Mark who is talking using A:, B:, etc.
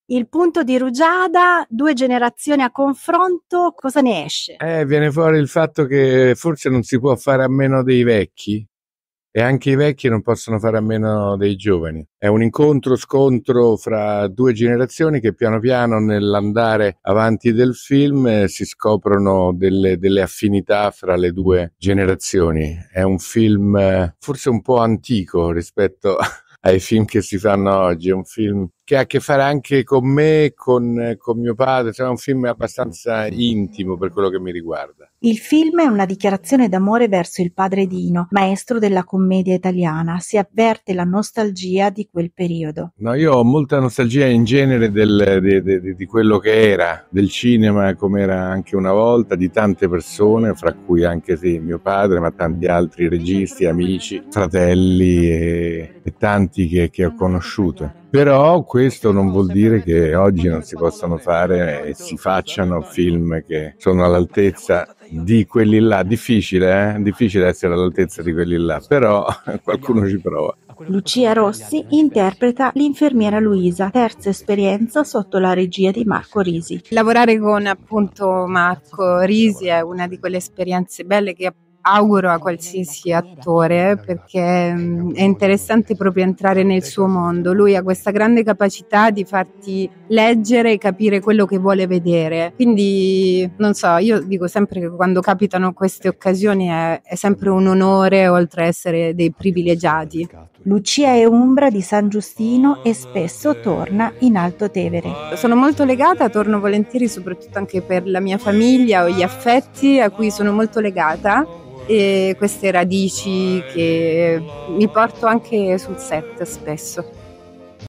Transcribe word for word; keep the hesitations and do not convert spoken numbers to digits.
A: Il punto di rugiada, due generazioni a confronto, cosa ne esce?
B: Eh, viene fuori il fatto che forse non si può fare a meno dei vecchi e anche i vecchi non possono fare a meno dei giovani. È un incontro-scontro fra due generazioni che piano piano nell'andare avanti del film eh, si scoprono delle, delle affinità fra le due generazioni. È un film eh, forse un po' antico rispetto ai film che si fanno oggi, è un film che ha a che fare anche con me, con, con mio padre, cioè è un film abbastanza intimo per quello che mi riguarda.
A: Il film è una dichiarazione d'amore verso il padre Dino, maestro della commedia italiana. Si avverte la nostalgia di quel periodo.
B: No, io ho molta nostalgia in genere del, di, di, di quello che era, del cinema come era anche una volta, di tante persone, fra cui anche sì, mio padre, ma tanti altri registi, amici, fratelli e, e tanti che, che ho conosciuto. Però questo non vuol dire che oggi non si possano fare e si facciano film che sono all'altezza di quelli là. Difficile, eh? Difficile essere all'altezza di quelli là, però qualcuno ci prova.
A: Lucia Rossi interpreta l'infermiera Luisa, terza esperienza sotto la regia di Marco Risi.
C: Lavorare con appunto Marco Risi è una di quelle esperienze belle che auguro a qualsiasi attore, perché mh, è interessante proprio entrare nel suo mondo. Lui ha questa grande capacità di farti leggere e capire quello che vuole vedere. Quindi non so, io dico sempre che quando capitano queste occasioni è, è sempre un onore, oltre a essere dei privilegiati.
A: Lucia è umbra di San Giustino e spesso torna in Alto Tevere.
C: Sono molto legata, torno volentieri soprattutto anche per la mia famiglia o gli affetti a cui sono molto legata, e queste radici che mi porto anche sul set spesso.